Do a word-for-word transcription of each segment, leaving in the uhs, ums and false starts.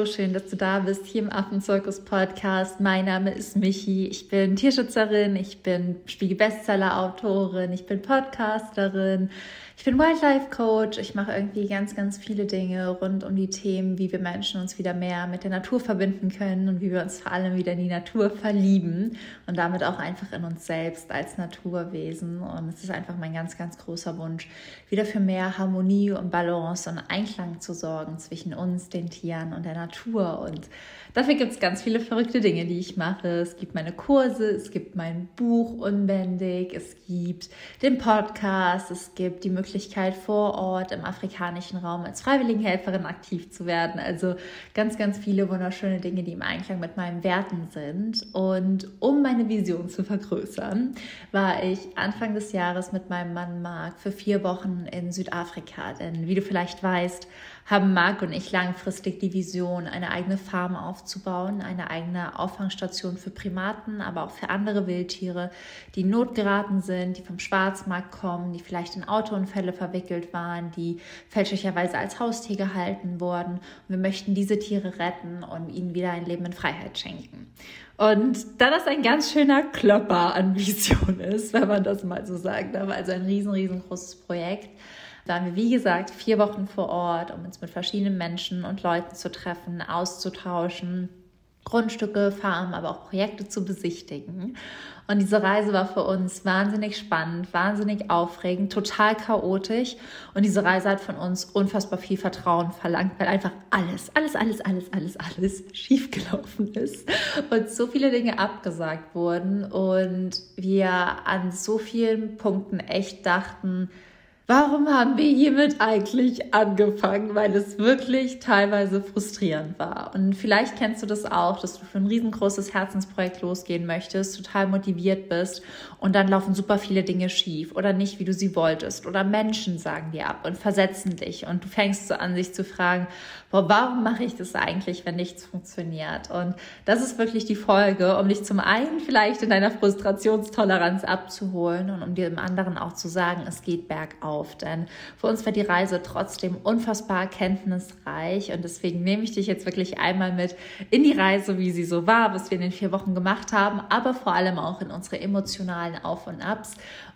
schön, dass du da bist, hier im Affenzirkus-Podcast. Mein Name ist Michi, ich bin Tierschützerin, ich bin Spiegel-Bestseller-Autorin, ich bin Podcasterin, ich bin Wildlife-Coach. Ich mache irgendwie ganz, ganz viele Dinge rund um die Themen, wie wir Menschen uns wieder mehr mit der Natur verbinden können und wie wir uns vor allem wieder in die Natur verlieben und damit auch einfach in uns selbst als Naturwesen. Und es ist einfach mein ganz, ganz großer Wunsch, wieder für mehr Harmonie und Balance und Einklang zu sorgen zwischen uns, den Tieren und der Natur. Und dafür gibt es ganz viele verrückte Dinge, die ich mache. Es gibt meine Kurse, es gibt mein Buch Unbändig, es gibt den Podcast, es gibt die Möglichkeit vor Ort im afrikanischen Raum als Freiwilligenhelferin aktiv zu werden. Also ganz, ganz viele wunderschöne Dinge, die im Einklang mit meinen Werten sind. Und um meine Vision zu vergrößern, war ich Anfang des Jahres mit meinem Mann Marc für vier Wochen in Südafrika. Denn wie du vielleicht weißt, haben Marc und ich langfristig die Vision, eine eigene Farm aufzubauen, eine eigene Auffangstation für Primaten, aber auch für andere Wildtiere, die in Not geraten sind, die vom Schwarzmarkt kommen, die vielleicht in Autounfälle verwickelt waren, die fälschlicherweise als Haustier gehalten wurden. Und wir möchten diese Tiere retten und ihnen wieder ein Leben in Freiheit schenken. Und da das ein ganz schöner Klopper an Vision ist, wenn man das mal so sagen darf, also ein riesen, riesengroßes Projekt, waren wir, wie gesagt, vier Wochen vor Ort, um uns mit verschiedenen Menschen und Leuten zu treffen, auszutauschen, Grundstücke, Farmen, aber auch Projekte zu besichtigen. Und diese Reise war für uns wahnsinnig spannend, wahnsinnig aufregend, total chaotisch. Und diese Reise hat von uns unfassbar viel Vertrauen verlangt, weil einfach alles, alles, alles, alles, alles, alles schiefgelaufen ist und so viele Dinge abgesagt wurden und wir an so vielen Punkten echt dachten, warum haben wir hiermit eigentlich angefangen? Weil es wirklich teilweise frustrierend war. Und vielleicht kennst du das auch, dass du für ein riesengroßes Herzensprojekt losgehen möchtest, total motiviert bist und dann laufen super viele Dinge schief oder nicht, wie du sie wolltest. Oder Menschen sagen dir ab und versetzen dich und du fängst so an, sich zu fragen, boah, warum mache ich das eigentlich, wenn nichts funktioniert? Und das ist wirklich die Folge, um dich zum einen vielleicht in deiner Frustrationstoleranz abzuholen und um dir im anderen auch zu sagen, es geht bergauf. Denn für uns war die Reise trotzdem unfassbar erkenntnisreich und deswegen nehme ich dich jetzt wirklich einmal mit in die Reise, wie sie so war, was wir in den vier Wochen gemacht haben, aber vor allem auch in unsere emotionalen Auf und Abs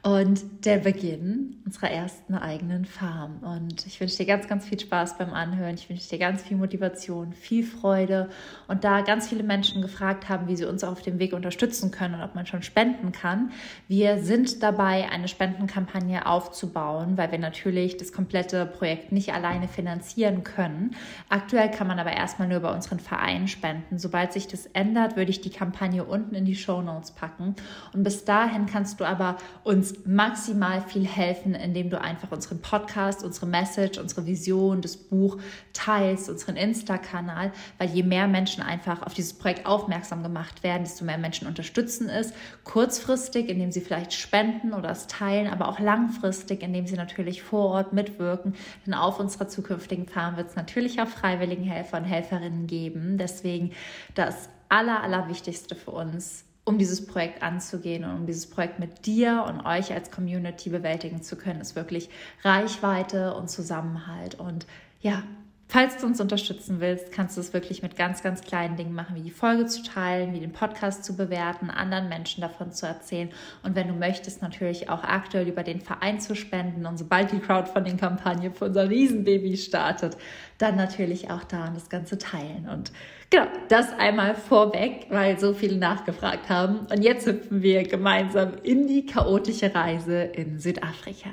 und der Beginn unserer ersten eigenen Farm. Und ich wünsche dir ganz, ganz viel Spaß beim Anhören. Ich wünsche dir ganz viel Motivation, viel Freude. Und da ganz viele Menschen gefragt haben, wie sie uns auf dem Weg unterstützen können und ob man schon spenden kann, wir sind dabei, eine Spendenkampagne aufzubauen, weil wir natürlich das komplette Projekt nicht alleine finanzieren können. Aktuell kann man aber erstmal nur über unseren Verein spenden. Sobald sich das ändert, würde ich die Kampagne unten in die Shownotes packen. Und bis dahin kannst du aber uns maximal viel helfen, indem du einfach unseren Podcast, unsere Message, unsere Vision, das Buch teilst, unseren Insta-Kanal, weil je mehr Menschen einfach auf dieses Projekt aufmerksam gemacht werden, desto mehr Menschen unterstützen es. Kurzfristig, indem sie vielleicht spenden oder es teilen, aber auch langfristig, indem sie natürlich vor Ort mitwirken. Denn auf unserer zukünftigen Farm wird es natürlich auch Freiwilligenhelfer und Helferinnen geben. Deswegen das Aller, Allerwichtigste für uns, um dieses Projekt anzugehen und um dieses Projekt mit dir und euch als Community bewältigen zu können, ist wirklich Reichweite und Zusammenhalt. Und ja, falls du uns unterstützen willst, kannst du es wirklich mit ganz, ganz kleinen Dingen machen, wie die Folge zu teilen, wie den Podcast zu bewerten, anderen Menschen davon zu erzählen und wenn du möchtest, natürlich auch aktuell über den Verein zu spenden und sobald die Crowdfunding-Kampagne für unser Riesenbaby startet, dann natürlich auch da und das Ganze teilen. Und genau, das einmal vorweg, weil so viele nachgefragt haben. Und jetzt hüpfen wir gemeinsam in die chaotische Reise in Südafrika.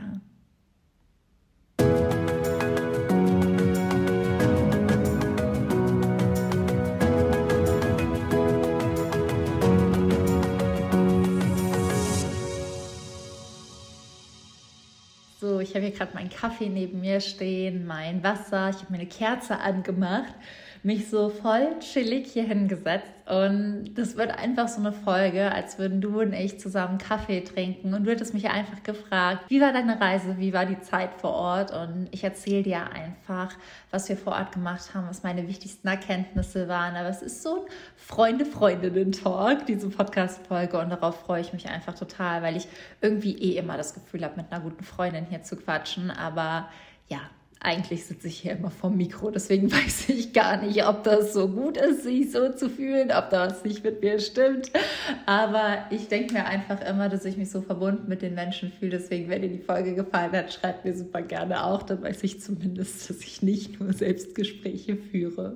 So, ich habe hier gerade meinen Kaffee neben mir stehen, mein Wasser, ich habe mir eine Kerze angemacht, mich so voll chillig hier hingesetzt und das wird einfach so eine Folge, als würden du und ich zusammen Kaffee trinken und du hättest mich einfach gefragt, wie war deine Reise, wie war die Zeit vor Ort und ich erzähle dir einfach, was wir vor Ort gemacht haben, was meine wichtigsten Erkenntnisse waren, aber es ist so ein Freunde-Freundinnen-Talk, diese Podcast-Folge und darauf freue ich mich einfach total, weil ich irgendwie eh immer das Gefühl habe, mit einer guten Freundin hier zu quatschen, aber ja, eigentlich sitze ich hier immer vorm Mikro, deswegen weiß ich gar nicht, ob das so gut ist, sich so zu fühlen, ob das nicht mit mir stimmt. Aber ich denke mir einfach immer, dass ich mich so verbunden mit den Menschen fühle. Deswegen, wenn dir die Folge gefallen hat, schreibt mir super gerne auch. Dann weiß ich zumindest, dass ich nicht nur Selbstgespräche führe.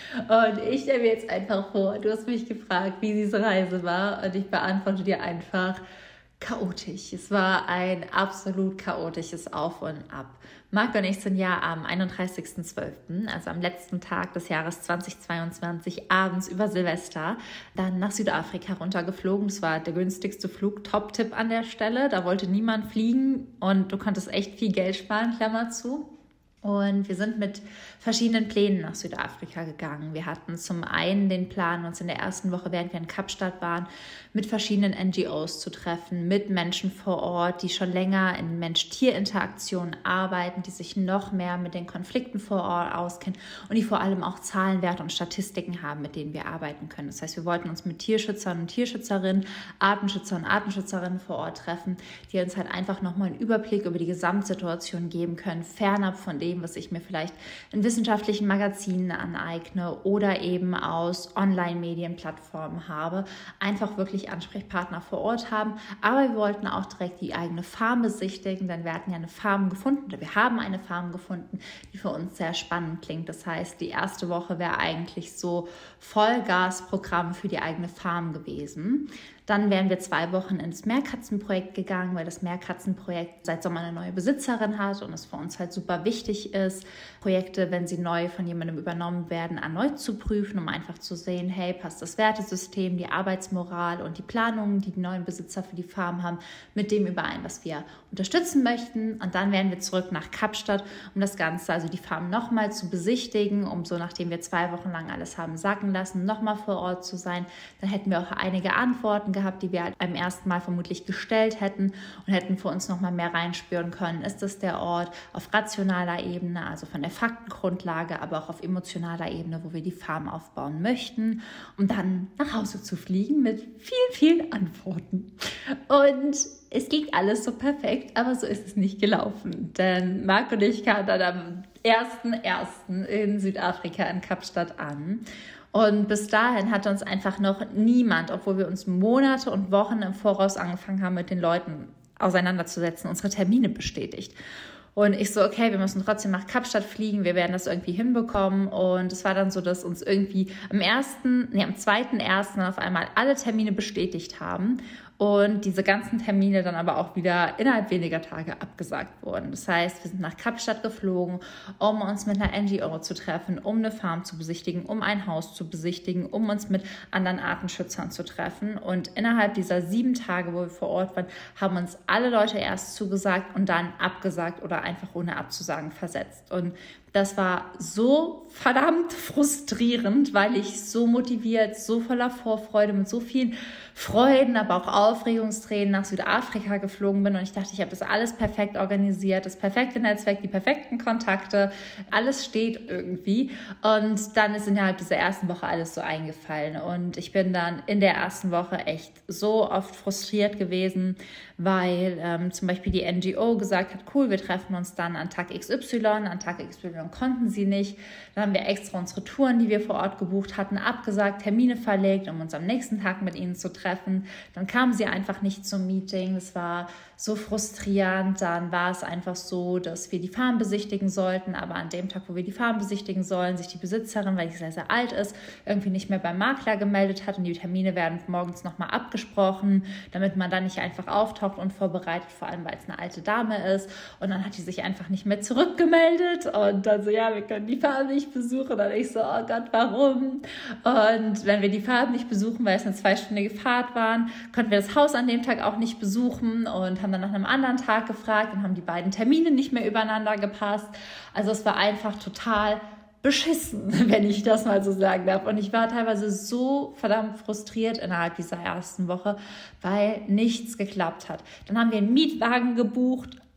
Und ich stelle mir jetzt einfach vor, du hast mich gefragt, wie diese Reise war. Und ich beantworte dir einfach, chaotisch. Es war ein absolut chaotisches Auf und Ab. Marc und ich sind ja am einunddreißigsten zwölften, also am letzten Tag des Jahres zweitausendzweiundzwanzig, abends über Silvester, dann nach Südafrika runtergeflogen. Das war der günstigste Flug. Top-Tipp an der Stelle. Da wollte niemand fliegen und du konntest echt viel Geld sparen, Klammer zu. Und wir sind mit verschiedenen Plänen nach Südafrika gegangen. Wir hatten zum einen den Plan, uns in der ersten Woche, während wir in Kapstadt waren, mit verschiedenen N G Os zu treffen, mit Menschen vor Ort, die schon länger in Mensch-Tier-Interaktionen arbeiten, die sich noch mehr mit den Konflikten vor Ort auskennen und die vor allem auch Zahlenwerte und Statistiken haben, mit denen wir arbeiten können. Das heißt, wir wollten uns mit Tierschützern und Tierschützerinnen, Artenschützer und Artenschützerinnen vor Ort treffen, die uns halt einfach nochmal einen Überblick über die Gesamtsituation geben können, fernab von dem, was ich mir vielleicht in wissenschaftlichen Magazinen aneigne oder eben aus Online-Medienplattformen habe, einfach wirklich Ansprechpartner vor Ort haben. Aber wir wollten auch direkt die eigene Farm besichtigen, denn wir hatten ja eine Farm gefunden, oder wir haben eine Farm gefunden, die für uns sehr spannend klingt. Das heißt, die erste Woche wäre eigentlich so Vollgasprogramm für die eigene Farm gewesen. Dann wären wir zwei Wochen ins Meerkatzenprojekt gegangen, weil das Meerkatzenprojekt seit Sommer eine neue Besitzerin hat und es für uns halt super wichtig ist, Projekte, wenn sie neu von jemandem übernommen werden, erneut zu prüfen, um einfach zu sehen, hey, passt das Wertesystem, die Arbeitsmoral und die Planungen, die die neuen Besitzer für die Farm haben, mit dem überein, was wir unterstützen möchten. Und dann wären wir zurück nach Kapstadt, um das Ganze, also die Farm nochmal zu besichtigen, um so, nachdem wir zwei Wochen lang alles haben sacken lassen, nochmal vor Ort zu sein. Dann hätten wir auch einige Antworten gehabt, die wir halt beim ersten Mal vermutlich gestellt hätten und hätten für uns nochmal mehr reinspüren können. Ist das der Ort auf rationaler Ebene, also von der Faktengrundlage, aber auch auf emotionaler Ebene, wo wir die Farm aufbauen möchten, um dann nach Hause zu fliegen mit vielen, vielen Antworten. Und es ging alles so perfekt, aber so ist es nicht gelaufen. Denn Marc und ich kamen dann am ersten ersten in Südafrika in Kapstadt an. Und bis dahin hatte uns einfach noch niemand, obwohl wir uns Monate und Wochen im Voraus angefangen haben, mit den Leuten auseinanderzusetzen, unsere Termine bestätigt. Und ich so, okay, wir müssen trotzdem nach Kapstadt fliegen, wir werden das irgendwie hinbekommen. Und es war dann so, dass uns irgendwie am ersten, nee, am zweiten ersten auf einmal alle Termine bestätigt haben. Und diese ganzen Termine dann aber auch wieder innerhalb weniger Tage abgesagt wurden. Das heißt, wir sind nach Kapstadt geflogen, um uns mit einer N G O zu treffen, um eine Farm zu besichtigen, um ein Haus zu besichtigen, um uns mit anderen Artenschützern zu treffen. Und innerhalb dieser sieben Tage, wo wir vor Ort waren, haben uns alle Leute erst zugesagt und dann abgesagt oder einfach ohne abzusagen versetzt. Und das war so verdammt frustrierend, weil ich so motiviert, so voller Vorfreude, mit so vielen Freuden, aber auch Aufregungstränen nach Südafrika geflogen bin. Und ich dachte, ich habe das alles perfekt organisiert, das perfekte Netzwerk, die perfekten Kontakte, alles steht irgendwie. Und dann ist innerhalb dieser ersten Woche alles so eingefallen. Und ich bin dann in der ersten Woche echt so oft frustriert gewesen, weil ähm, zum Beispiel die N G O gesagt hat, cool, wir treffen uns dann an Tag X Y, an Tag X Y konnten sie nicht. Dann haben wir extra unsere Touren, die wir vor Ort gebucht hatten, abgesagt, Termine verlegt, um uns am nächsten Tag mit ihnen zu treffen. Dann kamen sie einfach nicht zum Meeting. Das war so frustrierend. Dann war es einfach so, dass wir die Farm besichtigen sollten, aber an dem Tag, wo wir die Farm besichtigen sollen, sich die Besitzerin, weil sie sehr, sehr alt ist, irgendwie nicht mehr beim Makler gemeldet hat und die Termine werden morgens nochmal abgesprochen, damit man dann nicht einfach auftaucht unvorbereitet, vor allem, weil es eine alte Dame ist. Und dann hat die sich einfach nicht mehr zurückgemeldet und dann so, ja, wir können die Farm nicht besuchen. Und dann ich so, oh Gott, warum? Und wenn wir die Farm nicht besuchen, weil es eine zweistündige Fahrt waren, konnten wir das Haus an dem Tag auch nicht besuchen und haben dann nach einem anderen Tag gefragt und haben die beiden Termine nicht mehr übereinander gepasst. Also es war einfach total beschissen, wenn ich das mal so sagen darf. Und ich war teilweise so verdammt frustriert innerhalb dieser ersten Woche, weil nichts geklappt hat. Dann haben wir einen Mietwagen gebucht,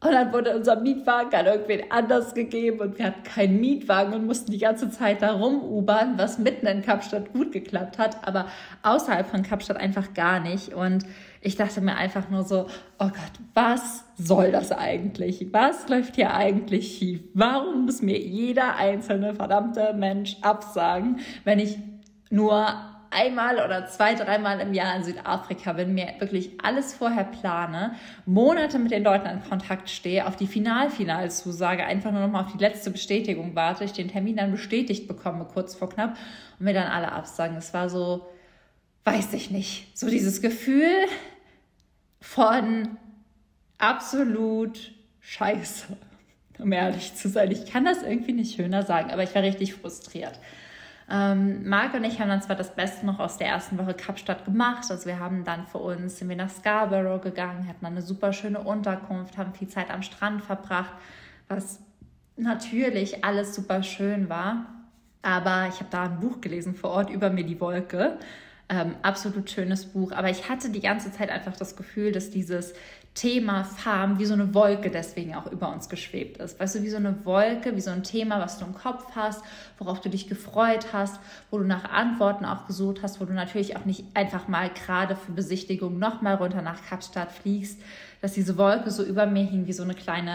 Und dann wurde unser Mietwagen an irgendwen anders gegeben und wir hatten keinen Mietwagen und mussten die ganze Zeit da rum-ubern, was mitten in Kapstadt gut geklappt hat, aber außerhalb von Kapstadt einfach gar nicht. Und ich dachte mir einfach nur so, oh Gott, was soll das eigentlich? Was läuft hier eigentlich schief? Warum muss mir jeder einzelne verdammte Mensch absagen, wenn ich nur einmal oder zwei, dreimal im Jahr in Südafrika bin, mir wirklich alles vorher plane, Monate mit den Leuten in Kontakt stehe, auf die Final-Final-Zusage, einfach nur noch mal auf die letzte Bestätigung warte, ich den Termin dann bestätigt bekomme, kurz vor knapp, und mir dann alle absagen. Es war so, weiß ich nicht, so dieses Gefühl von absolut Scheiße, um ehrlich zu sein. Ich kann das irgendwie nicht schöner sagen, aber ich war richtig frustriert. Ähm, Marc und ich haben dann zwar das Beste noch aus der ersten Woche Kapstadt gemacht, also wir haben dann für uns, sind wir nach Scarborough gegangen, hatten dann eine super schöne Unterkunft, haben viel Zeit am Strand verbracht, was natürlich alles super schön war, aber ich habe da ein Buch gelesen vor Ort, Über mir die Wolke, ähm, absolut schönes Buch, aber ich hatte die ganze Zeit einfach das Gefühl, dass dieses Thema Farm wie so eine Wolke deswegen auch über uns geschwebt ist. Weißt du, wie so eine Wolke, wie so ein Thema, was du im Kopf hast, worauf du dich gefreut hast, wo du nach Antworten auch gesucht hast, wo du natürlich auch nicht einfach mal gerade für Besichtigung nochmal runter nach Kapstadt fliegst, dass diese Wolke so über mir hing wie so eine kleine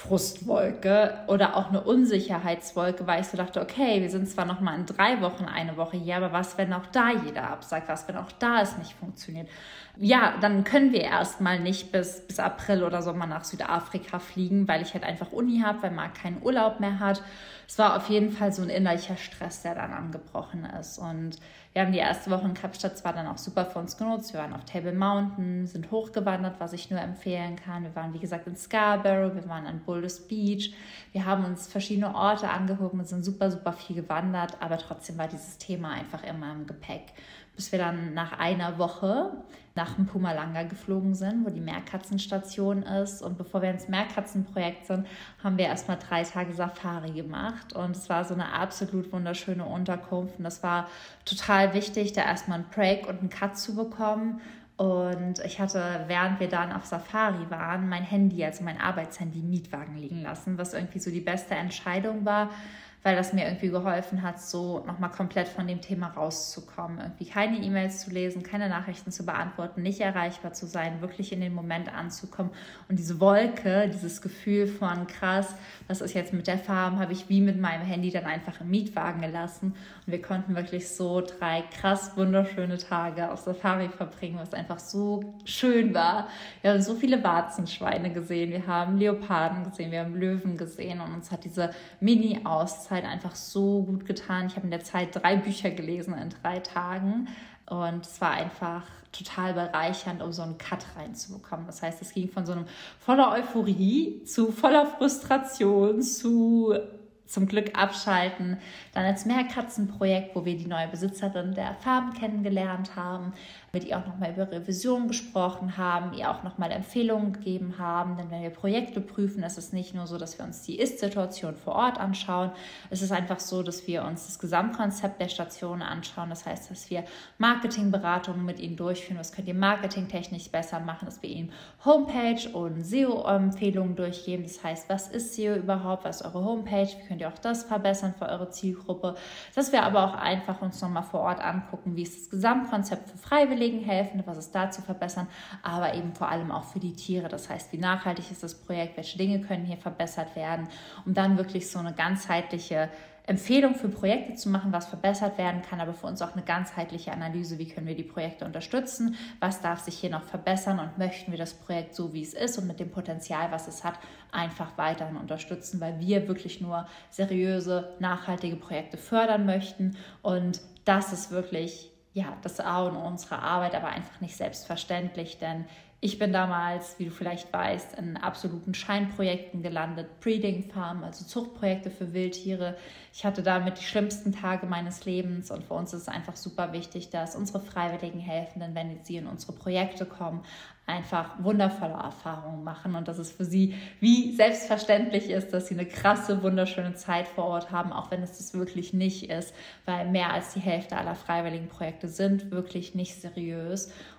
Frustwolke oder auch eine Unsicherheitswolke, weil ich so dachte, okay, wir sind zwar noch mal in drei Wochen eine Woche hier, aber was, wenn auch da jeder absagt, was, wenn auch da es nicht funktioniert? Ja, dann können wir erstmal nicht bis, bis April oder Sommer nach Südafrika fliegen, weil ich halt einfach Uni habe, weil Marc keinen Urlaub mehr hat. Es war auf jeden Fall so ein innerlicher Stress, der dann angebrochen ist. Und wir haben die erste Woche in Kapstadt zwar dann auch super für uns genutzt. Wir waren auf Table Mountain, sind hochgewandert, was ich nur empfehlen kann. Wir waren, wie gesagt, in Scarborough, wir waren an Boulders Beach. Wir haben uns verschiedene Orte angeguckt und sind super, super viel gewandert. Aber trotzdem war dieses Thema einfach immer im Gepäck. Bis wir dann nach einer Woche nach Mpumalanga geflogen sind, wo die Meerkatzenstation ist. Und bevor wir ins Meerkatzenprojekt sind, haben wir erstmal drei Tage Safari gemacht. Und es war so eine absolut wunderschöne Unterkunft. Und das war total wichtig, da erstmal einen Break und einen Cut zu bekommen. Und ich hatte, während wir dann auf Safari waren, mein Handy, also mein Arbeitshandy, im Mietwagen liegen lassen, was irgendwie so die beste Entscheidung war, weil das mir irgendwie geholfen hat, so nochmal komplett von dem Thema rauszukommen. Irgendwie keine E-Mails zu lesen, keine Nachrichten zu beantworten, nicht erreichbar zu sein, wirklich in den Moment anzukommen. Und diese Wolke, dieses Gefühl von krass, was ist jetzt mit der Farm, habe ich wie mit meinem Handy dann einfach im Mietwagen gelassen. Und wir konnten wirklich so drei krass wunderschöne Tage auf Safari verbringen, was einfach so schön war. Wir haben so viele Warzenschweine gesehen, wir haben Leoparden gesehen, wir haben Löwen gesehen und uns hat diese Mini-Auszeit einfach so gut getan. Ich habe in der Zeit drei Bücher gelesen in drei Tagen und es war einfach total bereichernd, um so einen Cut reinzubekommen. Das heißt, es ging von so einem voller Euphorie zu voller Frustration zu zum Glück abschalten. Dann als Meerkatzenprojekt, wo wir die neue Besitzerin der Farm kennengelernt haben, mit ihr auch nochmal über Revision gesprochen haben, ihr auch nochmal Empfehlungen gegeben haben. Denn wenn wir Projekte prüfen, ist es nicht nur so, dass wir uns die Ist-Situation vor Ort anschauen. Es ist einfach so, dass wir uns das Gesamtkonzept der Station anschauen. Das heißt, dass wir Marketingberatungen mit ihnen durchführen. Was könnt ihr marketingtechnisch besser machen? Dass wir ihnen Homepage und S E O-Empfehlungen durchgeben. Das heißt, was ist S E O überhaupt? Was ist eure Homepage? Wie könnt ihr auch das verbessern für eure Zielgruppe? Dass wir aber auch einfach uns nochmal vor Ort angucken, wie ist das Gesamtkonzept für Freiwillige helfen, was ist da zu verbessern, aber eben vor allem auch für die Tiere. Das heißt, wie nachhaltig ist das Projekt, welche Dinge können hier verbessert werden, um dann wirklich so eine ganzheitliche Empfehlung für Projekte zu machen, was verbessert werden kann, aber für uns auch eine ganzheitliche Analyse, wie können wir die Projekte unterstützen, was darf sich hier noch verbessern und möchten wir das Projekt so, wie es ist und mit dem Potenzial, was es hat, einfach weiterhin unterstützen, weil wir wirklich nur seriöse, nachhaltige Projekte fördern möchten und das ist wirklich ja, das A und O unserer Arbeit, aber einfach nicht selbstverständlich, denn ich bin damals, wie du vielleicht weißt, in absoluten Scheinprojekten gelandet, Breeding Farm, also Zuchtprojekte für Wildtiere. Ich hatte damit die schlimmsten Tage meines Lebens und für uns ist es einfach super wichtig, dass unsere freiwilligen Helfenden, wenn sie in unsere Projekte kommen, einfach wundervolle Erfahrungen machen und dass es für sie wie selbstverständlich ist, dass sie eine krasse, wunderschöne Zeit vor Ort haben, auch wenn es das wirklich nicht ist, weil mehr als die Hälfte aller freiwilligen Projekte sind wirklich nicht seriös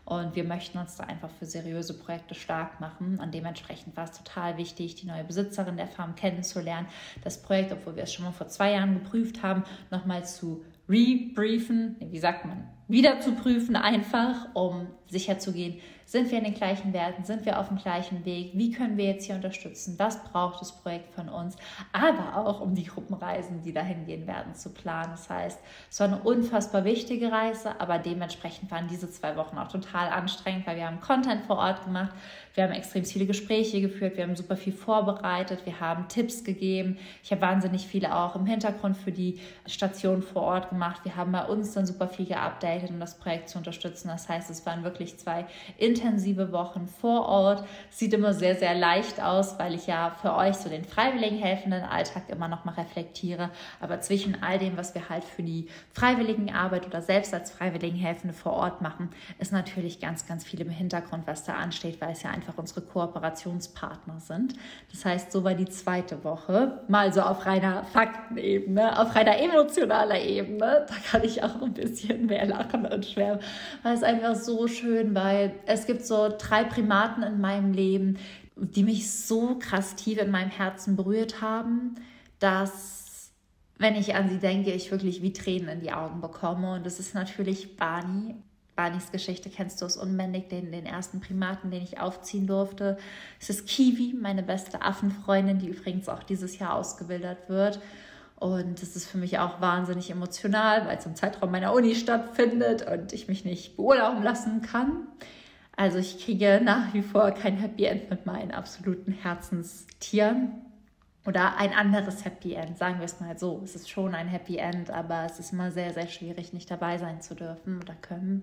Und wir möchten uns da einfach für seriöse Projekte stark machen. Und dementsprechend war es total wichtig, die neue Besitzerin der Farm kennenzulernen, das Projekt, obwohl wir es schon mal vor zwei Jahren geprüft haben, nochmal zu rebriefen, wie sagt man, wieder zu prüfen einfach, um sicherzugehen, sind wir in den gleichen Werten, sind wir auf dem gleichen Weg, wie können wir jetzt hier unterstützen, was braucht das Projekt von uns, aber auch um die Gruppenreisen, die dahin gehen werden, zu planen. Das heißt, es war eine unfassbar wichtige Reise, aber dementsprechend waren diese zwei Wochen auch total anstrengend, weil wir haben Content vor Ort gemacht, wir haben extrem viele Gespräche geführt, wir haben super viel vorbereitet, wir haben Tipps gegeben, ich habe wahnsinnig viele auch im Hintergrund für die Station vor Ort gemacht, wir haben bei uns dann super viel geupdatet, um das Projekt zu unterstützen. Das heißt, es waren wirklich zwei intensive Wochen vor Ort. Sieht immer sehr, sehr leicht aus, weil ich ja für euch so den freiwilligen helfenden Alltag immer noch mal reflektiere. Aber zwischen all dem, was wir halt für die Freiwilligenarbeit oder selbst als Freiwilligenhelfende vor Ort machen, ist natürlich ganz, ganz viel im Hintergrund, was da ansteht, weil es ja einfach unsere Kooperationspartner sind. Das heißt, so war die zweite Woche. Mal so auf reiner Faktenebene, auf reiner emotionaler Ebene. Da kann ich auch ein bisschen mehr lachen und schwärmen, weil es einfach so schön, weil es gibt so drei Primaten in meinem Leben, die mich so krass tief in meinem Herzen berührt haben, dass, wenn ich an sie denke, ich wirklich wie Tränen in die Augen bekomme. Und das ist natürlich Barney. Barneys Geschichte kennst du aus Unbändig, den, den ersten Primaten, den ich aufziehen durfte. Es ist Kiwi, meine beste Affenfreundin, die übrigens auch dieses Jahr ausgewildert wird. Und das ist für mich auch wahnsinnig emotional, weil es im Zeitraum meiner Uni stattfindet und ich mich nicht beurlauben lassen kann. Also ich kriege nach wie vor kein Happy End mit meinen absoluten Herzenstieren. Oder ein anderes Happy End, sagen wir es mal so. Es ist schon ein Happy End, aber es ist immer sehr, sehr schwierig, nicht dabei sein zu dürfen oder können.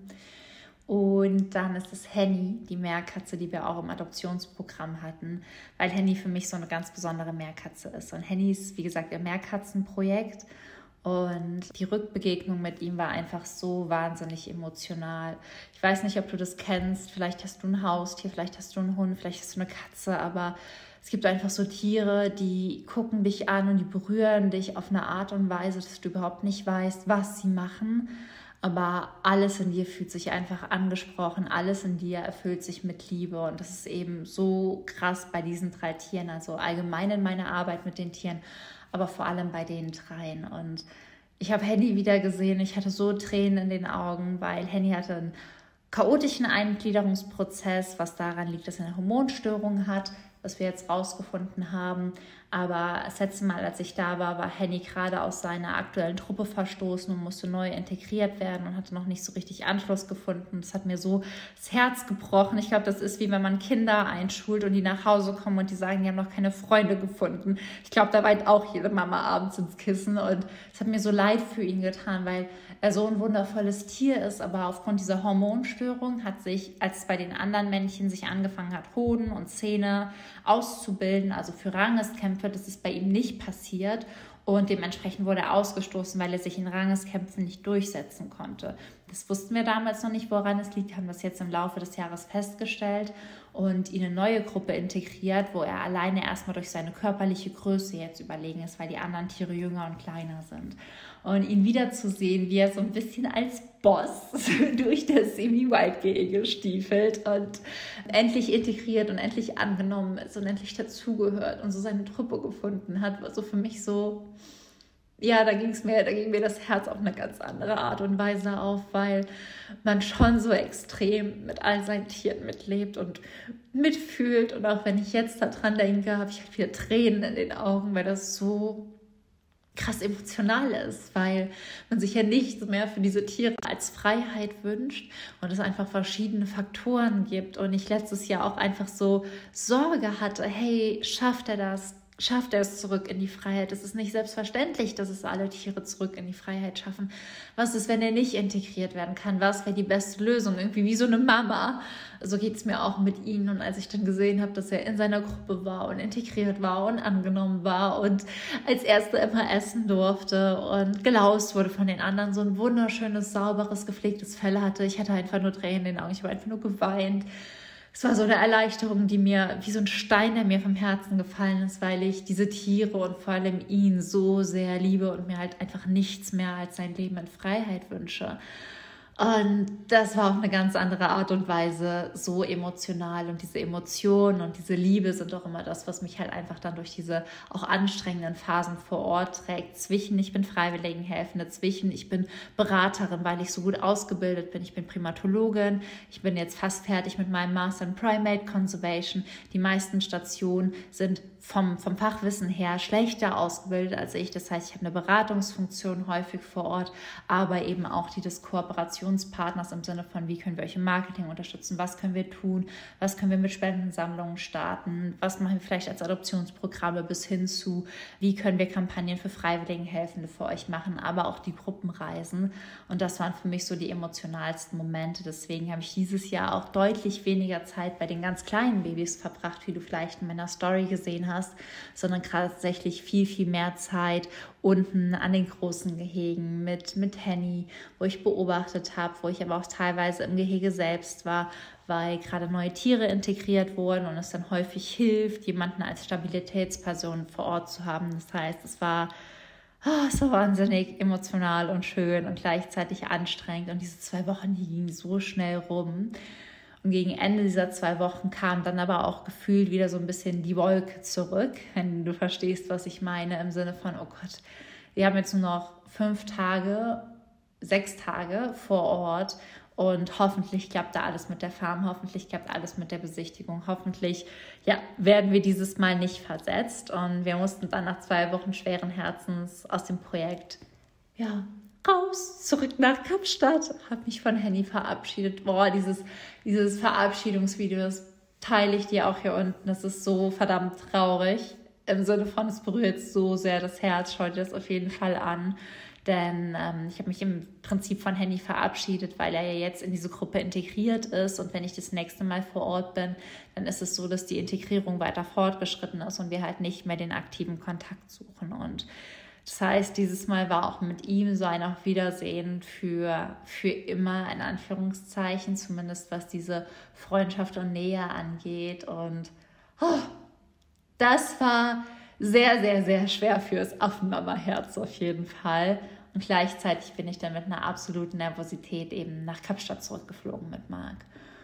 Und dann ist es Henny, die Meerkatze, die wir auch im Adoptionsprogramm hatten, weil Henny für mich so eine ganz besondere Meerkatze ist. Und Henny ist, wie gesagt, ein Meerkatzenprojekt. Und die Rückbegegnung mit ihm war einfach so wahnsinnig emotional. Ich weiß nicht, ob du das kennst. Vielleicht hast du ein Haustier, vielleicht hast du einen Hund, vielleicht hast du eine Katze. Aber es gibt einfach so Tiere, die gucken dich an und die berühren dich auf eine Art und Weise, dass du überhaupt nicht weißt, was sie machen. Aber alles in dir fühlt sich einfach angesprochen, alles in dir erfüllt sich mit Liebe. Und das ist eben so krass bei diesen drei Tieren, also allgemein in meiner Arbeit mit den Tieren, aber vor allem bei den dreien. Und ich habe Henny wieder gesehen, ich hatte so Tränen in den Augen, weil Henny hatte einen chaotischen Eingliederungsprozess, was daran liegt, dass er eine Hormonstörung hat, was wir jetzt rausgefunden haben. Aber das letzte Mal, als ich da war, war Henny gerade aus seiner aktuellen Truppe verstoßen und musste neu integriert werden und hatte noch nicht so richtig Anschluss gefunden. Das hat mir so das Herz gebrochen. Ich glaube, das ist wie wenn man Kinder einschult und die nach Hause kommen und die sagen, die haben noch keine Freunde gefunden. Ich glaube, da weint auch jede Mama abends ins Kissen und es hat mir so leid für ihn getan, weil er so ein wundervolles Tier ist, aber aufgrund dieser Hormonstörung hat sich, als es bei den anderen Männchen sich angefangen hat, Hoden und Zähne auszubilden, also für Rangeskämpfe, das ist bei ihm nicht passiert und dementsprechend wurde er ausgestoßen, weil er sich in Rangeskämpfen nicht durchsetzen konnte. Das wussten wir damals noch nicht, woran es liegt, haben das jetzt im Laufe des Jahres festgestellt und ihn in eine neue Gruppe integriert, wo er alleine erstmal durch seine körperliche Größe jetzt überlegen ist, weil die anderen Tiere jünger und kleiner sind. Und ihn wiederzusehen, wie er so ein bisschen als Boss durch das Semi-Wild-Gehege stiefelt und endlich integriert und endlich angenommen ist und endlich dazugehört und so seine Truppe gefunden hat, war so für mich so, ja, da ging es mir, da ging mir das Herz auf eine ganz andere Art und Weise auf, weil man schon so extrem mit all seinen Tieren mitlebt und mitfühlt. Und auch wenn ich jetzt daran denke, habe ich halt wieder Tränen in den Augen, weil das so krass emotional ist, weil man sich ja nicht mehr für diese Tiere als Freiheit wünscht und es einfach verschiedene Faktoren gibt und ich letztes Jahr auch einfach so Sorge hatte, hey, schafft er das? Schafft er es zurück in die Freiheit? Es ist nicht selbstverständlich, dass es alle Tiere zurück in die Freiheit schaffen. Was ist, wenn er nicht integriert werden kann? Was wäre die beste Lösung? Irgendwie wie so eine Mama. So geht es mir auch mit ihm. Und als ich dann gesehen habe, dass er in seiner Gruppe war und integriert war und angenommen war und als Erster immer essen durfte und gelaust wurde von den anderen, so ein wunderschönes, sauberes, gepflegtes Fell hatte. Ich hatte einfach nur Tränen in den Augen. Ich habe einfach nur geweint. Es war so eine Erleichterung, die mir wie so ein Stein, der mir vom Herzen gefallen ist, weil ich diese Tiere und vor allem ihn so sehr liebe und mir halt einfach nichts mehr als sein Leben in Freiheit wünsche. Und das war auf eine ganz andere Art und Weise so emotional, und diese Emotionen und diese Liebe sind auch immer das, was mich halt einfach dann durch diese auch anstrengenden Phasen vor Ort trägt. Zwischen ich bin Freiwilligenhelfende, zwischen ich bin Beraterin, weil ich so gut ausgebildet bin, ich bin Primatologin, ich bin jetzt fast fertig mit meinem Master in Primate Conservation. Die meisten Stationen sind vom, vom Fachwissen her schlechter ausgebildet als ich. Das heißt, ich habe eine Beratungsfunktion häufig vor Ort, aber eben auch die des Kooperationspartners im Sinne von, wie können wir euch im Marketing unterstützen, was können wir tun, was können wir mit Spendensammlungen starten, was machen wir vielleicht als Adoptionsprogramme bis hin zu, wie können wir Kampagnen für Freiwilligenhelfende für euch machen, aber auch die Gruppenreisen. Und das waren für mich so die emotionalsten Momente. Deswegen habe ich dieses Jahr auch deutlich weniger Zeit bei den ganz kleinen Babys verbracht, wie du vielleicht in meiner Story gesehen hast, hast, sondern tatsächlich viel, viel mehr Zeit unten an den großen Gehegen mit, mit Henny, wo ich beobachtet habe, wo ich aber auch teilweise im Gehege selbst war, weil gerade neue Tiere integriert wurden und es dann häufig hilft, jemanden als Stabilitätsperson vor Ort zu haben. Das heißt, es war oh, so wahnsinnig emotional und schön und gleichzeitig anstrengend, und diese zwei Wochen, die gingen so schnell rum. Und gegen Ende dieser zwei Wochen kam dann aber auch gefühlt wieder so ein bisschen die Wolke zurück, wenn du verstehst, was ich meine, im Sinne von, oh Gott, wir haben jetzt nur noch fünf Tage, sechs Tage vor Ort und hoffentlich klappt da alles mit der Farm, hoffentlich klappt alles mit der Besichtigung, hoffentlich ja, werden wir dieses Mal nicht versetzt. Und wir mussten dann nach zwei Wochen schweren Herzens aus dem Projekt, ja, raus, zurück nach Kapstadt, habe mich von Henny verabschiedet. Boah, dieses, dieses Verabschiedungsvideo, das teile ich dir auch hier unten. Das ist so verdammt traurig. Im Sinne von, es berührt so sehr das Herz. Schau dir das auf jeden Fall an. Denn ähm, ich habe mich im Prinzip von Henny verabschiedet, weil er ja jetzt in diese Gruppe integriert ist. Und wenn ich das nächste Mal vor Ort bin, dann ist es so, dass die Integrierung weiter fortgeschritten ist und wir halt nicht mehr den aktiven Kontakt suchen. Und das heißt, dieses Mal war auch mit ihm so ein Auf Wiedersehen für, für immer, in Anführungszeichen, zumindest was diese Freundschaft und Nähe angeht. Und oh, das war sehr, sehr, sehr schwer fürs Affenmama-Herz auf jeden Fall. Und gleichzeitig bin ich dann mit einer absoluten Nervosität eben nach Kapstadt zurückgeflogen mit Marc.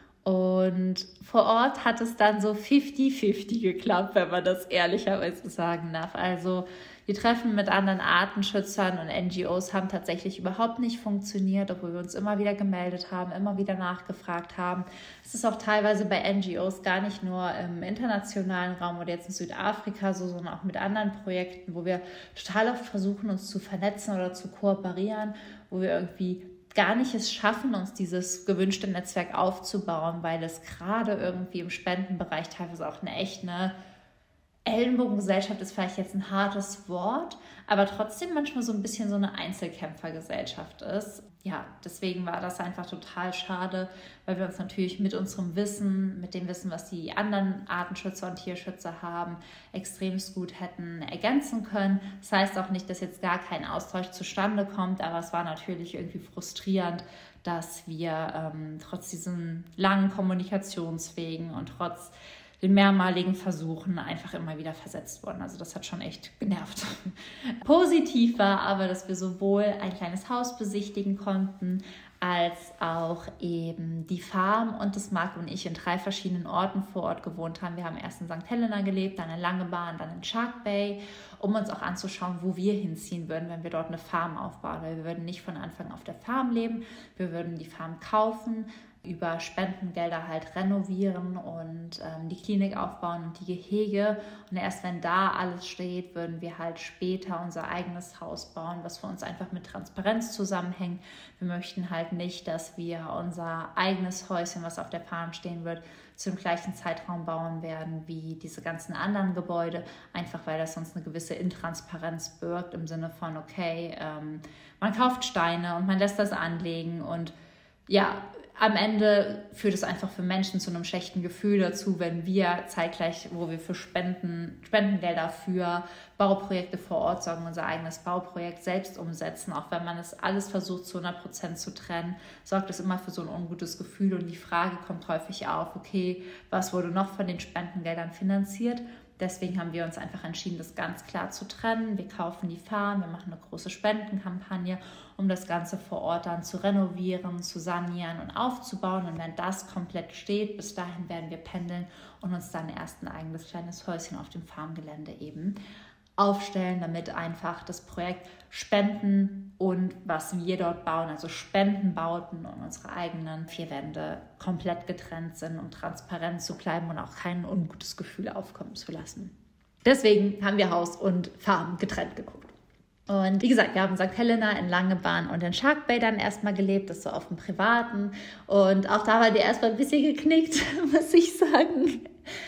Und vor Ort hat es dann so fünfzig fünfzig geklappt, wenn man das ehrlicherweise sagen darf. Also die Treffen mit anderen Artenschützern und N G Os haben tatsächlich überhaupt nicht funktioniert, obwohl wir uns immer wieder gemeldet haben, immer wieder nachgefragt haben. Es ist auch teilweise bei N G Os gar nicht nur im internationalen Raum oder jetzt in Südafrika so, sondern auch mit anderen Projekten, wo wir total oft versuchen, uns zu vernetzen oder zu kooperieren, wo wir irgendwie gar nicht es schaffen, uns dieses gewünschte Netzwerk aufzubauen, weil es gerade irgendwie im Spendenbereich teilweise auch eine echt eine Ellenbogengesellschaft ist vielleicht jetzt ein hartes Wort, aber trotzdem manchmal so ein bisschen so eine Einzelkämpfergesellschaft ist. Ja, deswegen war das einfach total schade, weil wir uns natürlich mit unserem Wissen, mit dem Wissen, was die anderen Artenschützer und Tierschützer haben, extremst gut hätten ergänzen können. Das heißt auch nicht, dass jetzt gar kein Austausch zustande kommt, aber es war natürlich irgendwie frustrierend, dass wir ähm, trotz diesen langen Kommunikationswegen und trotz den mehrmaligen Versuchen einfach immer wieder versetzt wurden. Also das hat schon echt genervt. Positiv war aber, dass wir sowohl ein kleines Haus besichtigen konnten, als auch eben die Farm, und das Marc und ich in drei verschiedenen Orten vor Ort gewohnt haben. Wir haben erst in Sankt Helena gelebt, dann in Langebahn, dann in Shark Bay, um uns auch anzuschauen, wo wir hinziehen würden, wenn wir dort eine Farm aufbauen. Weil wir würden nicht von Anfang auf der Farm leben, wir würden die Farm kaufen, über Spendengelder halt renovieren und ähm, die Klinik aufbauen und die Gehege. Und erst wenn da alles steht, würden wir halt später unser eigenes Haus bauen, was für uns einfach mit Transparenz zusammenhängt. Wir möchten halt nicht, dass wir unser eigenes Häuschen, was auf der Farm stehen wird, zum gleichen Zeitraum bauen werden wie diese ganzen anderen Gebäude, einfach weil das sonst eine gewisse Intransparenz birgt, im Sinne von, okay, ähm, man kauft Steine und man lässt das anlegen und ja, am Ende führt es einfach für Menschen zu einem schlechten Gefühl dazu, wenn wir zeitgleich, wo wir für Spenden, Spendengelder für Bauprojekte vor Ort sorgen, unser eigenes Bauprojekt selbst umsetzen. Auch wenn man es alles versucht, zu hundert Prozent zu trennen, sorgt es immer für so ein ungutes Gefühl. Und die Frage kommt häufig auf, okay, was wurde noch von den Spendengeldern finanziert? Deswegen haben wir uns einfach entschieden, das ganz klar zu trennen. Wir kaufen die Farm, wir machen eine große Spendenkampagne, um das Ganze vor Ort dann zu renovieren, zu sanieren und aufzubauen. Und wenn das komplett steht, bis dahin werden wir pendeln und uns dann erst ein eigenes kleines Häuschen auf dem Farmgelände eben aufstellen, damit einfach das Projekt Spenden und was wir dort bauen, also Spendenbauten und unsere eigenen vier Wände komplett getrennt sind, um transparent zu bleiben und auch kein ungutes Gefühl aufkommen zu lassen. Deswegen haben wir Haus und Farm getrennt geguckt. Und wie gesagt, wir haben in Sankt Helena, in Langebahn und in Shark Bay dann erstmal gelebt, das so auf dem Privaten. Und auch da war die erstmal ein bisschen geknickt, muss ich sagen.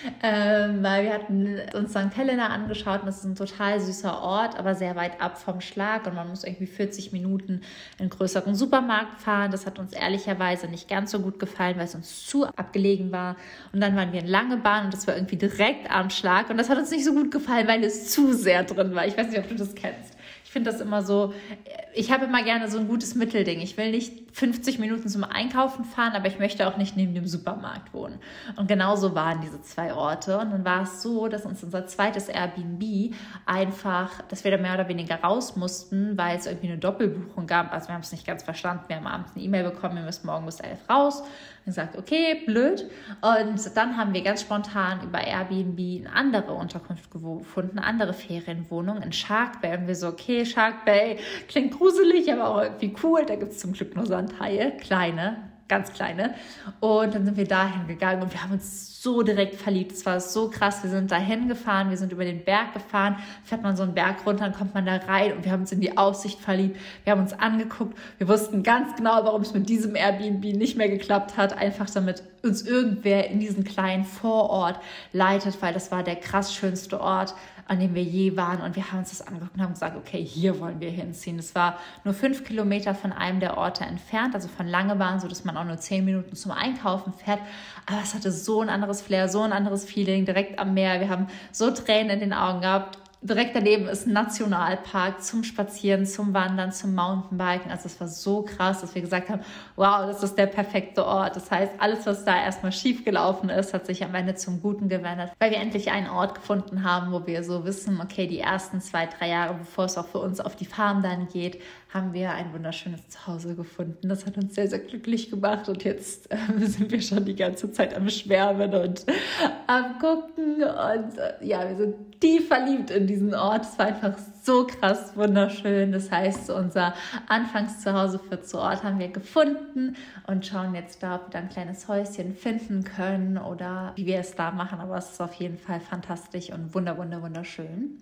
Ähm, weil wir hatten uns Sankt Helena angeschaut und das ist ein total süßer Ort, aber sehr weit ab vom Schlag und man muss irgendwie vierzig Minuten in einen größeren Supermarkt fahren. Das hat uns ehrlicherweise nicht ganz so gut gefallen, weil es uns zu abgelegen war. Und dann waren wir in Langebahn und das war irgendwie direkt am Schlag und das hat uns nicht so gut gefallen, weil es zu sehr drin war. Ich weiß nicht, ob du das kennst. Ich finde das immer so, ich habe immer gerne so ein gutes Mittelding. Ich will nicht fünfzig Minuten zum Einkaufen fahren, aber ich möchte auch nicht neben dem Supermarkt wohnen. Und genauso waren diese zwei Orte. Und dann war es so, dass uns unser zweites Airbnb einfach, dass wir da mehr oder weniger raus mussten, weil es irgendwie eine Doppelbuchung gab. Also wir haben es nicht ganz verstanden. Wir haben abends eine E-Mail bekommen, wir müssen morgen bis elf raus. Und gesagt, okay, blöd. Und dann haben wir ganz spontan über Airbnb eine andere Unterkunft gefunden, eine andere Ferienwohnung in Shark Bay. Und wir so, okay, Shark Bay klingt gruselig, aber auch irgendwie cool. Da gibt es zum Glück nur Sandhaie, kleine, ganz kleine. Und dann sind wir dahin gegangen und wir haben uns so direkt verliebt. Es war so krass. Wir sind dahin gefahren, wir sind über den Berg gefahren. Fährt man so einen Berg runter, dann kommt man da rein und wir haben uns in die Aussicht verliebt. Wir haben uns angeguckt. Wir wussten ganz genau, warum es mit diesem Airbnb nicht mehr geklappt hat. Einfach damit uns irgendwer in diesen kleinen Vorort leitet, weil das war der krass schönste Ort, an dem wir je waren. Und wir haben uns das angeguckt und haben gesagt, okay, hier wollen wir hinziehen. Es war nur fünf Kilometer von einem der Orte entfernt, also von Langebahn, so dass man auch nur zehn Minuten zum Einkaufen fährt. Aber es hatte so ein anderes Flair, so ein anderes Feeling, direkt am Meer. Wir haben so Tränen in den Augen gehabt. Direkt daneben ist ein Nationalpark zum Spazieren, zum Wandern, zum Mountainbiken. Also es war so krass, dass wir gesagt haben, wow, das ist der perfekte Ort. Das heißt, alles, was da erstmal schief gelaufen ist, hat sich am Ende zum Guten gewendet, weil wir endlich einen Ort gefunden haben, wo wir so wissen, okay, die ersten zwei, drei Jahre, bevor es auch für uns auf die Farm dann geht, haben wir ein wunderschönes Zuhause gefunden. Das hat uns sehr, sehr glücklich gemacht und jetzt äh, sind wir schon die ganze Zeit am Schwärmen und am Gucken und äh, ja, wir sind tief verliebt in diesen Ort. Es war einfach so krass wunderschön. Das heißt, unser Anfangszuhause für zu Ort haben wir gefunden und schauen jetzt da, ob wir da ein kleines Häuschen finden können oder wie wir es da machen. Aber es ist auf jeden Fall fantastisch und wunder, wunder, wunderschön.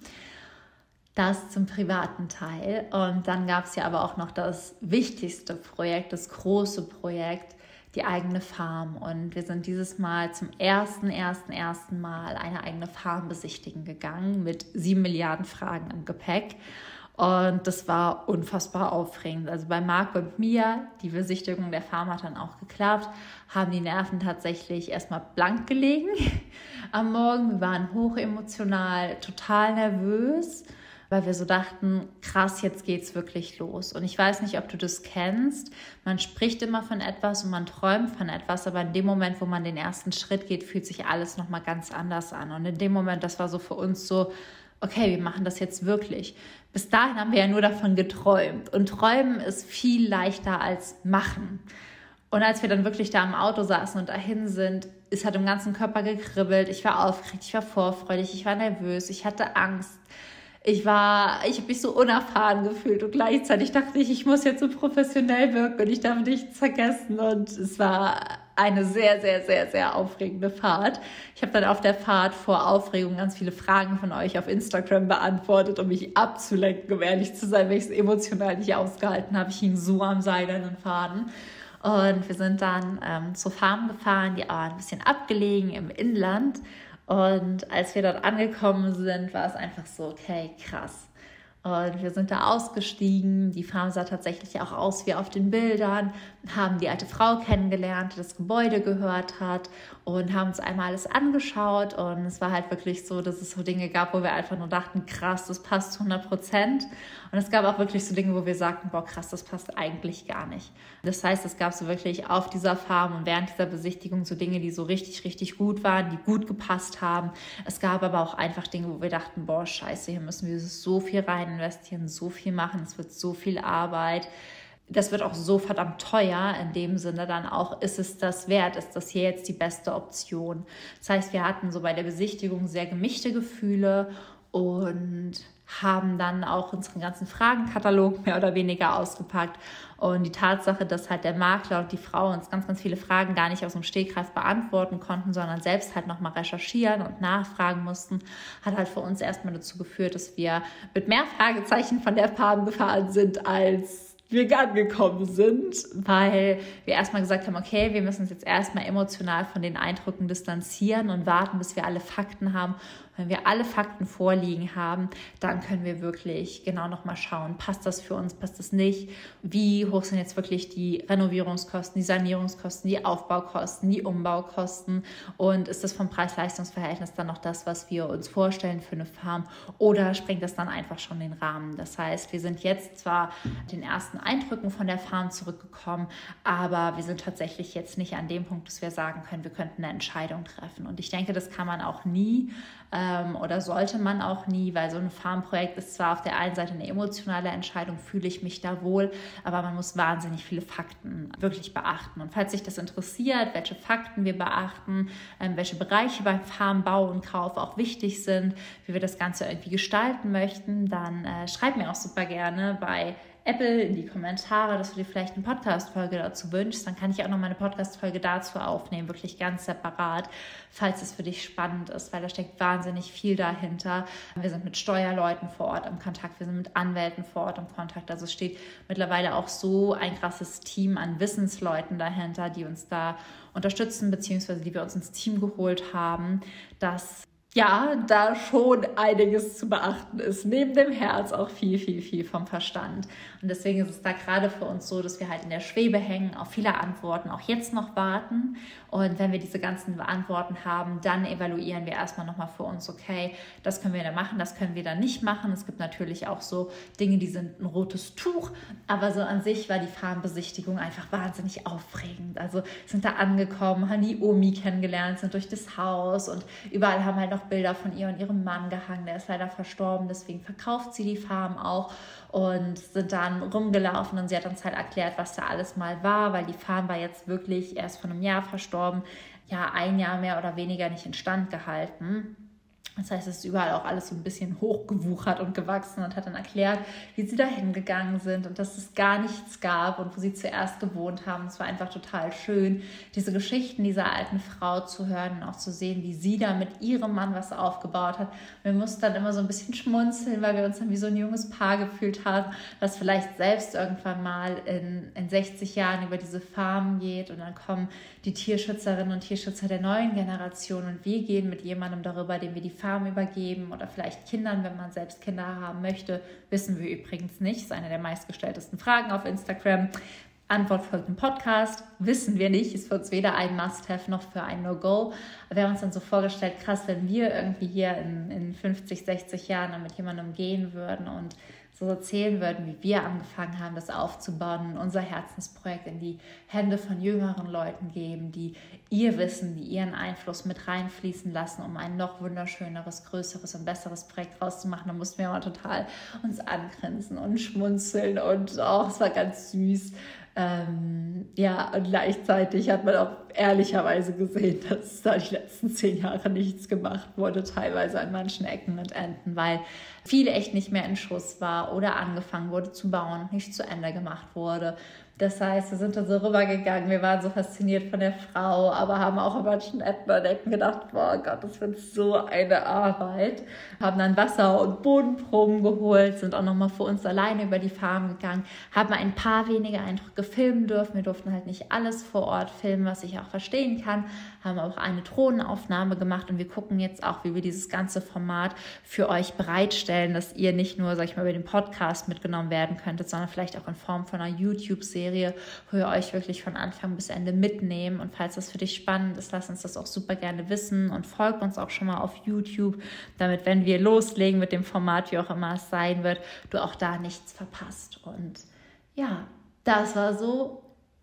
Das zum privaten Teil. Und dann gab es ja aber auch noch das wichtigste Projekt, das große Projekt, die eigene Farm. Und wir sind dieses Mal zum ersten, ersten, ersten Mal eine eigene Farm besichtigen gegangen mit sieben Milliarden Fragen im Gepäck. Und das war unfassbar aufregend. Also bei Marc und mir, die Besichtigung der Farm hat dann auch geklappt, haben die Nerven tatsächlich erstmal blank gelegen am Morgen. Wir waren hochemotional, total nervös, weil wir so dachten, krass, jetzt geht's wirklich los. Und ich weiß nicht, ob du das kennst. Man spricht immer von etwas und man träumt von etwas, aber in dem Moment, wo man den ersten Schritt geht, fühlt sich alles nochmal ganz anders an. Und in dem Moment, das war so für uns so, okay, wir machen das jetzt wirklich. Bis dahin haben wir ja nur davon geträumt. Und träumen ist viel leichter als machen. Und als wir dann wirklich da im Auto saßen und dahin sind, es hat im ganzen Körper gekribbelt. Ich war aufgeregt, ich war vorfreudig, ich war nervös, ich hatte Angst. Ich war, ich habe mich so unerfahren gefühlt und gleichzeitig dachte ich, ich muss jetzt so professionell wirken und ich darf nichts vergessen. Und es war eine sehr, sehr, sehr, sehr aufregende Fahrt. Ich habe dann auf der Fahrt vor Aufregung ganz viele Fragen von euch auf Instagram beantwortet, um mich abzulenken, um ehrlich zu sein, weil ich es emotional nicht ausgehalten habe. Ich hing so am seidenen Faden. Und wir sind dann ähm, zur Farm gefahren, die war ein bisschen abgelegen im Inland. Und als wir dort angekommen sind, war es einfach so, okay, krass. Und wir sind da ausgestiegen. Die Farm sah tatsächlich auch aus wie auf den Bildern, haben die alte Frau kennengelernt, die das Gebäude gehört hat und haben uns einmal alles angeschaut. Und es war halt wirklich so, dass es so Dinge gab, wo wir einfach nur dachten, krass, das passt zu hundert Prozent. Und es gab auch wirklich so Dinge, wo wir sagten, boah, krass, das passt eigentlich gar nicht. Das heißt, es gab so wirklich auf dieser Farm und während dieser Besichtigung so Dinge, die so richtig, richtig gut waren, die gut gepasst haben. Es gab aber auch einfach Dinge, wo wir dachten, boah, scheiße, hier müssen wir so viel rein investieren, so viel machen, es wird so viel Arbeit. Das wird auch so verdammt teuer, in dem Sinne dann auch, ist es das wert, ist das hier jetzt die beste Option? Das heißt, wir hatten so bei der Besichtigung sehr gemischte Gefühle und haben dann auch unseren ganzen Fragenkatalog mehr oder weniger ausgepackt. Und die Tatsache, dass halt der Makler und die Frau uns ganz, ganz viele Fragen gar nicht aus dem Stegreif beantworten konnten, sondern selbst halt nochmal recherchieren und nachfragen mussten, hat halt für uns erstmal dazu geführt, dass wir mit mehr Fragezeichen von der Farm gefahren sind, als wir angekommen sind, weil wir erstmal gesagt haben, okay, wir müssen uns jetzt erstmal emotional von den Eindrücken distanzieren und warten, bis wir alle Fakten haben. Wenn wir alle Fakten vorliegen haben, dann können wir wirklich genau nochmal schauen, passt das für uns, passt das nicht? Wie hoch sind jetzt wirklich die Renovierungskosten, die Sanierungskosten, die Aufbaukosten, die Umbaukosten? Und ist das vom Preis-Leistungs-Verhältnis dann noch das, was wir uns vorstellen für eine Farm? Oder sprengt das dann einfach schon den Rahmen? Das heißt, wir sind jetzt zwar den ersten Eindrücken von der Farm zurückgekommen, aber wir sind tatsächlich jetzt nicht an dem Punkt, dass wir sagen können, wir könnten eine Entscheidung treffen. Und ich denke, das kann man auch nie ähm, oder sollte man auch nie, weil so ein Farmprojekt ist zwar auf der einen Seite eine emotionale Entscheidung, fühle ich mich da wohl, aber man muss wahnsinnig viele Fakten wirklich beachten. Und falls sich das interessiert, welche Fakten wir beachten, ähm, welche Bereiche beim Farmbau und Kauf auch wichtig sind, wie wir das Ganze irgendwie gestalten möchten, dann äh, schreibt mir auch super gerne bei Apple in die Kommentare, dass du dir vielleicht eine Podcast-Folge dazu wünschst. Dann kann ich auch noch mal eine Podcast-Folge dazu aufnehmen, wirklich ganz separat, falls es für dich spannend ist, weil da steckt wahnsinnig viel dahinter. Wir sind mit Steuerleuten vor Ort im Kontakt, wir sind mit Anwälten vor Ort im Kontakt. Also es steht mittlerweile auch so ein krasses Team an Wissensleuten dahinter, die uns da unterstützen, beziehungsweise die wir uns ins Team geholt haben, dass ja, da schon einiges zu beachten ist. Neben dem Herz auch viel, viel, viel vom Verstand. Und deswegen ist es da gerade für uns so, dass wir halt in der Schwebe hängen, auf viele Antworten auch jetzt noch warten. Und wenn wir diese ganzen Antworten haben, dann evaluieren wir erstmal nochmal für uns, okay, das können wir da machen, das können wir da nicht machen. Es gibt natürlich auch so Dinge, die sind ein rotes Tuch. Aber so an sich war die Farmbesichtigung einfach wahnsinnig aufregend. Also sind da angekommen, haben die Omi kennengelernt, sind durch das Haus und überall haben halt noch Bilder von ihr und ihrem Mann gehangen, der ist leider verstorben, deswegen verkauft sie die Farm auch und sind dann rumgelaufen und sie hat uns halt erklärt, was da alles mal war, weil die Farm war jetzt wirklich erst vor einem Jahr verstorben, ja ein Jahr mehr oder weniger nicht instand gehalten. Das heißt, es ist überall auch alles so ein bisschen hochgewuchert und gewachsen und hat dann erklärt, wie sie da hingegangen sind und dass es gar nichts gab und wo sie zuerst gewohnt haben. Es war einfach total schön, diese Geschichten dieser alten Frau zu hören und auch zu sehen, wie sie da mit ihrem Mann was aufgebaut hat. Wir mussten dann immer so ein bisschen schmunzeln, weil wir uns dann wie so ein junges Paar gefühlt haben, was vielleicht selbst irgendwann mal in, in sechzig Jahren über diese Farm geht und dann kommen die Tierschützerinnen und Tierschützer der neuen Generation und wir gehen mit jemandem darüber, dem wir die Farm übergeben oder vielleicht Kindern, wenn man selbst Kinder haben möchte, wissen wir übrigens nicht. Das ist eine der meistgestelltesten Fragen auf Instagram. Antwort folgt im Podcast. Wissen wir nicht, ist für uns weder ein Must-Have noch für ein No-Go. Wir haben uns dann so vorgestellt, krass, wenn wir irgendwie hier in, in fünfzig, sechzig Jahren dann mit jemandem gehen würden und so erzählen würden, wie wir angefangen haben, das aufzubauen, unser Herzensprojekt in die Hände von jüngeren Leuten geben, die ihr Wissen, die ihren Einfluss mit reinfließen lassen, um ein noch wunderschöneres, größeres und besseres Projekt rauszumachen. Da mussten wir mal total uns angrinsen und schmunzeln und oh, es war ganz süß. Ähm, ja, und gleichzeitig hat man auch ehrlicherweise gesehen, dass da die letzten zehn Jahre nichts gemacht wurde, teilweise an manchen Ecken und Enden, weil viel echt nicht mehr in Schuss war oder angefangen wurde zu bauen und nicht zu Ende gemacht wurde. Das heißt, wir sind da so rübergegangen, wir waren so fasziniert von der Frau, aber haben auch über manchen Ecken gedacht, boah Gott, das wird so eine Arbeit. Haben dann Wasser- und Bodenproben geholt, sind auch nochmal für uns alleine über die Farm gegangen, haben ein paar wenige Eindrücke filmen dürfen. Wir durften halt nicht alles vor Ort filmen, was ich auch verstehen kann, haben auch eine Drohnenaufnahme gemacht und wir gucken jetzt auch, wie wir dieses ganze Format für euch bereitstellen, dass ihr nicht nur, sag ich mal, über den Podcast mitgenommen werden könntet, sondern vielleicht auch in Form von einer YouTube-Serie, wo ihr euch wirklich von Anfang bis Ende mitnehmen. Und falls das für dich spannend ist, lass uns das auch super gerne wissen und folgt uns auch schon mal auf YouTube, damit, wenn wir loslegen mit dem Format, wie auch immer es sein wird, du auch da nichts verpasst. Und ja, das war so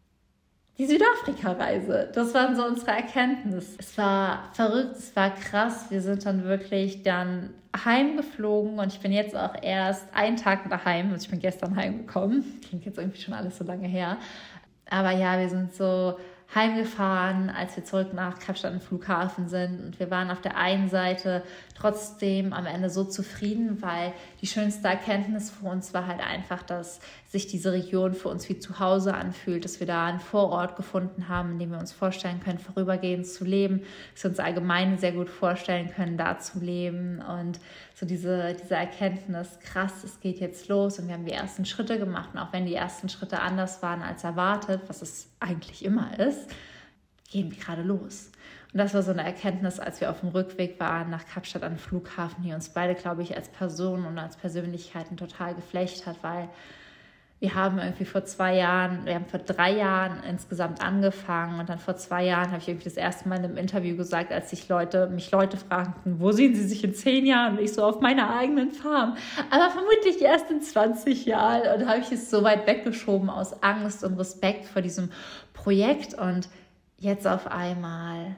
die Südafrika-Reise. Das waren so unsere Erkenntnisse. Es war verrückt, es war krass. Wir sind dann wirklich dann heimgeflogen und ich bin jetzt auch erst einen Tag daheim. Also ich bin gestern heimgekommen. Klingt jetzt irgendwie schon alles so lange her. Aber ja, wir sind so heimgefahren, als wir zurück nach Kapstadt am Flughafen sind. Und wir waren auf der einen Seite trotzdem am Ende so zufrieden, weil die schönste Erkenntnis für uns war halt einfach, dass sich diese Region für uns wie zu Hause anfühlt, dass wir da einen Vorort gefunden haben, in dem wir uns vorstellen können, vorübergehend zu leben, dass wir uns allgemein sehr gut vorstellen können, da zu leben. Und so diese, diese Erkenntnis, krass, es geht jetzt los und wir haben die ersten Schritte gemacht. Und auch wenn die ersten Schritte anders waren als erwartet, was es eigentlich immer ist, gehen wir gerade los. Und das war so eine Erkenntnis, als wir auf dem Rückweg waren nach Kapstadt am Flughafen, die uns beide, glaube ich, als Personen und als Persönlichkeiten total geflecht hat, weil wir haben irgendwie vor zwei Jahren, wir haben vor drei Jahren insgesamt angefangen und dann vor zwei Jahren habe ich irgendwie das erste Mal in einem Interview gesagt, als sich Leute, mich Leute fragten, wo sehen sie sich in zehn Jahren? Und ich so, auf meiner eigenen Farm. Aber vermutlich erst in zwanzig Jahren. Und da habe ich es so weit weggeschoben aus Angst und Respekt vor diesem Projekt. Und jetzt auf einmal,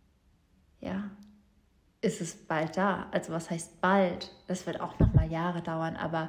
ja, ist es bald da. Also was heißt bald? Das wird auch noch mal Jahre dauern, aber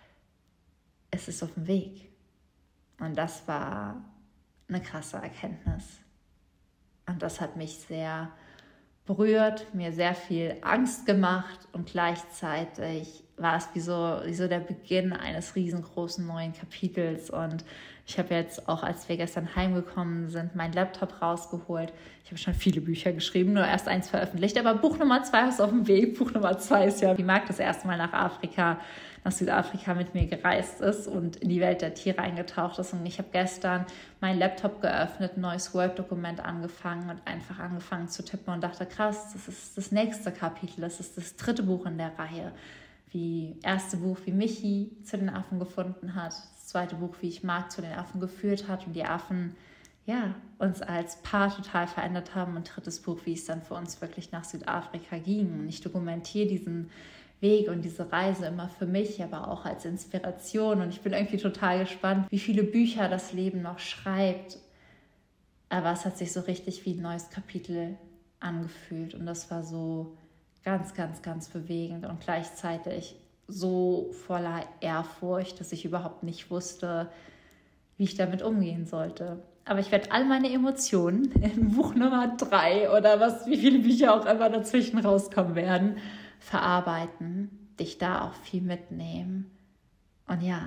es ist auf dem Weg. Und das war eine krasse Erkenntnis. Und das hat mich sehr berührt, mir sehr viel Angst gemacht und gleichzeitig war es wie so, wie so der Beginn eines riesengroßen neuen Kapitels. Und ich habe jetzt auch, als wir gestern heimgekommen sind, meinen Laptop rausgeholt. Ich habe schon viele Bücher geschrieben, nur erst eins veröffentlicht, aber Buch Nummer zwei ist auf dem Weg. Buch Nummer zwei ist ja, wie Marc das erste Mal nach Afrika, nach Südafrika mit mir gereist ist und in die Welt der Tiere eingetaucht ist. Und ich habe gestern meinen Laptop geöffnet, ein neues Word-Dokument angefangen und einfach angefangen zu tippen und dachte, krass, das ist das nächste Kapitel, das ist das dritte Buch in der Reihe. Wie erste Buch, wie Michi zu den Affen gefunden hat, das zweite Buch, wie ich Marc zu den Affen geführt hat und die Affen ja, uns als Paar total verändert haben und drittes Buch, wie es dann für uns wirklich nach Südafrika ging. Und ich dokumentiere diesen Weg und diese Reise immer für mich, aber auch als Inspiration und ich bin irgendwie total gespannt, wie viele Bücher das Leben noch schreibt. Aber es hat sich so richtig wie ein neues Kapitel angefühlt und das war so ganz, ganz, ganz bewegend und gleichzeitig so voller Ehrfurcht, dass ich überhaupt nicht wusste, wie ich damit umgehen sollte. Aber ich werde all meine Emotionen in Buch Nummer drei oder was, wie viele Bücher auch immer dazwischen rauskommen werden, verarbeiten, dich da auch viel mitnehmen. Und ja,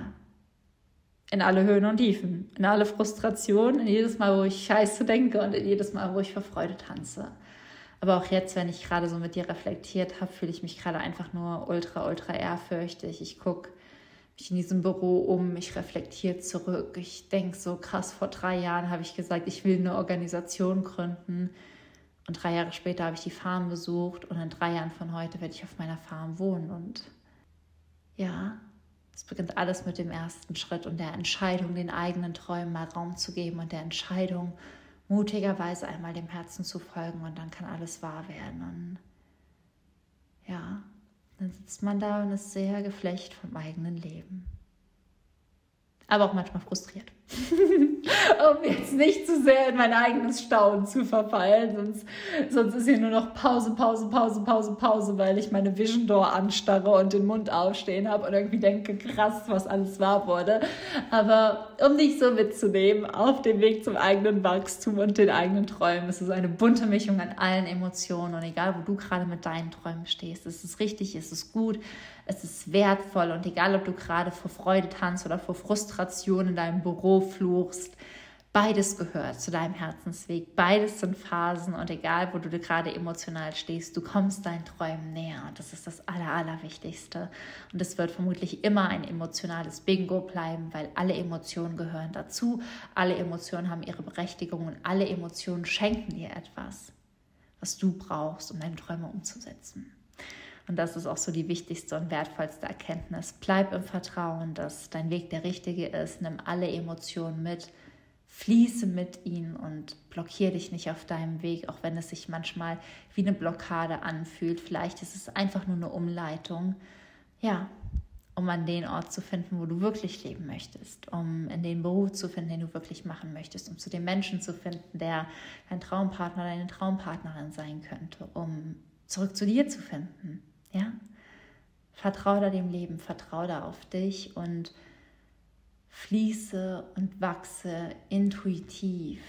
in alle Höhen und Tiefen, in alle Frustrationen, in jedes Mal, wo ich Scheiße denke und in jedes Mal, wo ich vor Freude tanze. Aber auch jetzt, wenn ich gerade so mit dir reflektiert habe, fühle ich mich gerade einfach nur ultra, ultra ehrfürchtig. Ich gucke mich in diesem Büro um, ich reflektiere zurück. Ich denke so krass, vor drei Jahren habe ich gesagt, ich will eine Organisation gründen. Und drei Jahre später habe ich die Farm besucht und in drei Jahren von heute werde ich auf meiner Farm wohnen. Und ja, es beginnt alles mit dem ersten Schritt und der Entscheidung, den eigenen Träumen mal Raum zu geben und der Entscheidung, mutigerweise einmal dem Herzen zu folgen und dann kann alles wahr werden. Und ja, dann sitzt man da und ist sehr geflecht vom eigenen Leben. Aber auch manchmal frustriert. Um jetzt nicht zu sehr in mein eigenes Staunen zu verfallen, sonst, sonst ist hier nur noch Pause, Pause, Pause, Pause, Pause, weil ich meine Vision Door anstarre und den Mund aufstehen habe und irgendwie denke, krass, was alles wahr wurde. Aber um dich so mitzunehmen auf dem Weg zum eigenen Wachstum und den eigenen Träumen, es ist eine bunte Mischung an allen Emotionen und egal, wo du gerade mit deinen Träumen stehst, es ist richtig, es ist gut, es ist wertvoll und egal, ob du gerade vor Freude tanzt oder vor Frustration in deinem Büro Low fluchst. Beides gehört zu deinem Herzensweg. Beides sind Phasen und egal, wo du gerade emotional stehst, du kommst deinen Träumen näher. Und das ist das Aller, Allerwichtigste. Und es wird vermutlich immer ein emotionales Bingo bleiben, weil alle Emotionen gehören dazu. Alle Emotionen haben ihre Berechtigung und alle Emotionen schenken dir etwas, was du brauchst, um deine Träume umzusetzen. Und das ist auch so die wichtigste und wertvollste Erkenntnis. Bleib im Vertrauen, dass dein Weg der richtige ist. Nimm alle Emotionen mit. Fließe mit ihnen und blockiere dich nicht auf deinem Weg, auch wenn es sich manchmal wie eine Blockade anfühlt. Vielleicht ist es einfach nur eine Umleitung, ja, um an den Ort zu finden, wo du wirklich leben möchtest, um in den Beruf zu finden, den du wirklich machen möchtest, um zu dem Menschen zu finden, der dein Traumpartner oder deine Traumpartnerin sein könnte, um zurück zu dir zu finden. Ja? Vertrau da dem Leben, vertrau da auf dich und fließe und wachse intuitiv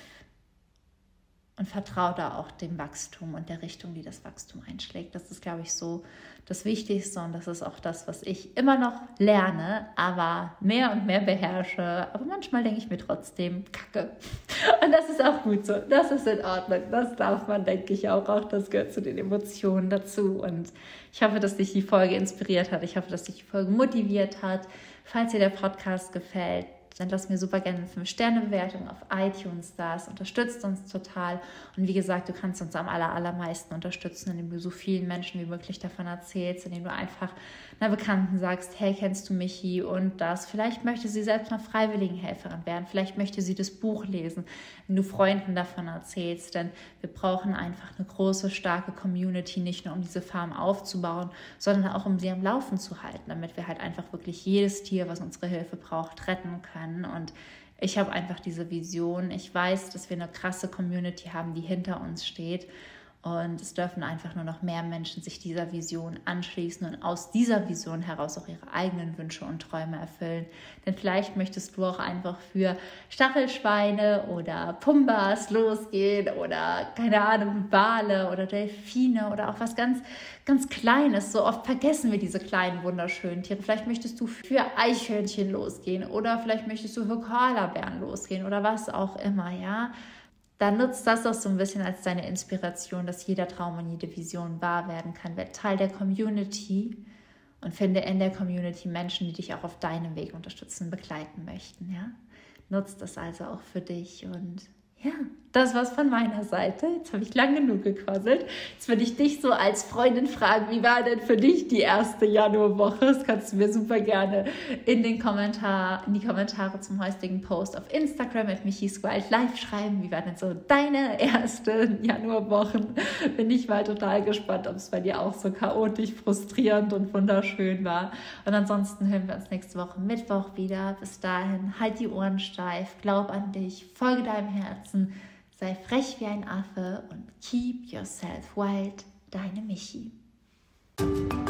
und vertraue da auch dem Wachstum und der Richtung, die das Wachstum einschlägt. Das ist, glaube ich, so das Wichtigste und das ist auch das, was ich immer noch lerne, aber mehr und mehr beherrsche. Aber manchmal denke ich mir trotzdem, Kacke. Und das ist auch gut so. Das ist in Ordnung. Das darf man, denke ich, auch. Auch das gehört zu den Emotionen dazu. Und ich hoffe, dass dich die Folge inspiriert hat. Ich hoffe, dass dich die Folge motiviert hat. Falls dir der Podcast gefällt, dann lass mir super gerne eine fünf Sterne Bewertung auf iTunes da. Das unterstützt uns total. Und wie gesagt, du kannst uns am aller, allermeisten unterstützen, indem du so vielen Menschen wie möglich davon erzählst, indem du einfach einer Bekannten sagst, hey, kennst du Michi und das? Vielleicht möchte sie selbst mal Freiwilligenhelferin werden. Vielleicht möchte sie das Buch lesen, wenn du Freunden davon erzählst. Denn wir brauchen einfach eine große, starke Community, nicht nur um diese Farm aufzubauen, sondern auch um sie am Laufen zu halten, damit wir halt einfach wirklich jedes Tier, was unsere Hilfe braucht, retten können. Und ich habe einfach diese Vision. Ich weiß, dass wir eine krasse Community haben, die hinter uns steht. Und es dürfen einfach nur noch mehr Menschen sich dieser Vision anschließen und aus dieser Vision heraus auch ihre eigenen Wünsche und Träume erfüllen. Denn vielleicht möchtest du auch einfach für Stachelschweine oder Pumbas losgehen oder, keine Ahnung, Wale oder Delfine oder auch was ganz, ganz Kleines. So oft vergessen wir diese kleinen, wunderschönen Tiere. Vielleicht möchtest du für Eichhörnchen losgehen oder vielleicht möchtest du für Koalabären losgehen oder was auch immer, ja. Dann nutzt das auch so ein bisschen als deine Inspiration, dass jeder Traum und jede Vision wahr werden kann. Werd Teil der Community und finde in der Community Menschen, die dich auch auf deinem Weg unterstützen, begleiten möchten. Ja? Nutzt das also auch für dich und ja, das war's von meiner Seite. Jetzt habe ich lang genug gequasselt. Jetzt würde ich dich so als Freundin fragen, wie war denn für dich die erste Januarwoche? Das kannst du mir super gerne in den Kommentar, in die Kommentare zum heutigen Post auf Instagram at Michis Wildlife schreiben. Wie war denn so deine erste Januarwochen? Bin ich mal total gespannt, ob es bei dir auch so chaotisch, frustrierend und wunderschön war. Und ansonsten hören wir uns nächste Woche Mittwoch wieder. Bis dahin, halt die Ohren steif, glaub an dich, folge deinem Herzen. Sei frech wie ein Affe und keep yourself wild, deine Michi.